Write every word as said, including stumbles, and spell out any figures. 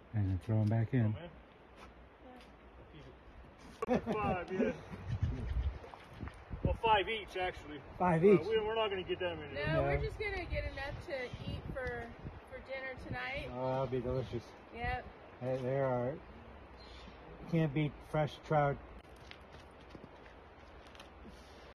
And then throw them back in. Oh, five, yeah. Well, five each, actually. Five each? Uh, we, we're not going to get that many. No, no, we're just going to get enough to eat for, for dinner tonight. Oh, that'll be delicious. Yep. There are, can't beat fresh trout